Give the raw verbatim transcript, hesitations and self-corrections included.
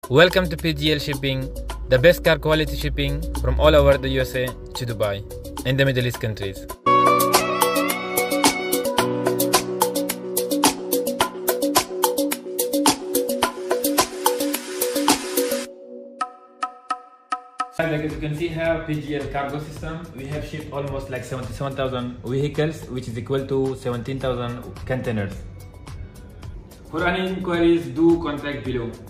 Welcome to P G L Shipping, the best car quality shipping from all over the U S A to Dubai and the Middle East countries. Like as you can see here, P G L cargo system, we have shipped almost like seventy-seven thousand vehicles, which is equal to seventeen thousand containers. For any inquiries, do contact below.